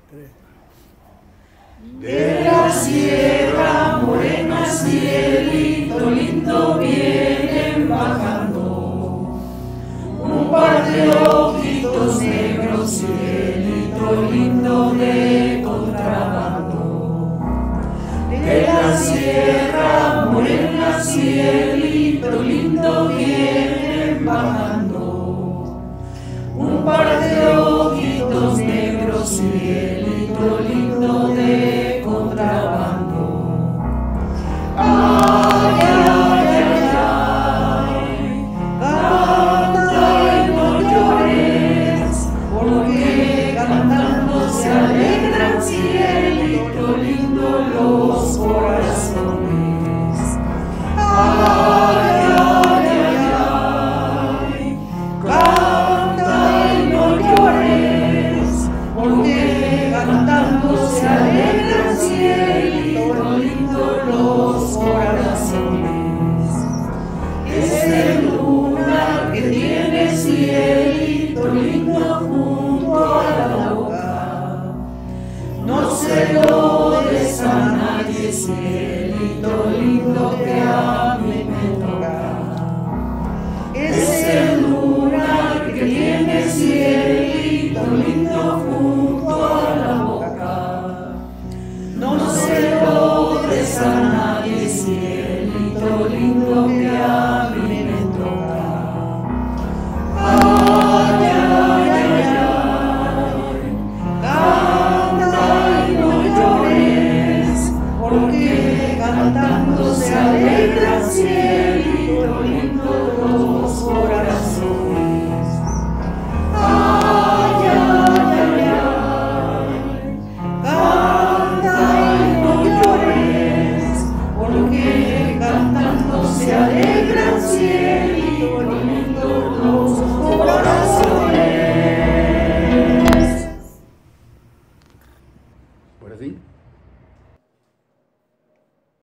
De la sierra morena, cielito lindo, vienen bajando un par de ojitos negros, cielito lindo de contrabando. De la sierra morena, cielito lindo, vienen bajando un par de ojitos negros, cielito lindo de contrabando. Ay, ay, ay, ay, canta y no llores, porque cantando se alegran, cielito lindo, los corazones. Ay, ay, ay, ay, canta y no llores, porque cantando se alegran, cielito lindo, los corazones. Ese lunar que tiene, cielito lindo, junto a la boca, no se lo des a nadie, cielito lindo.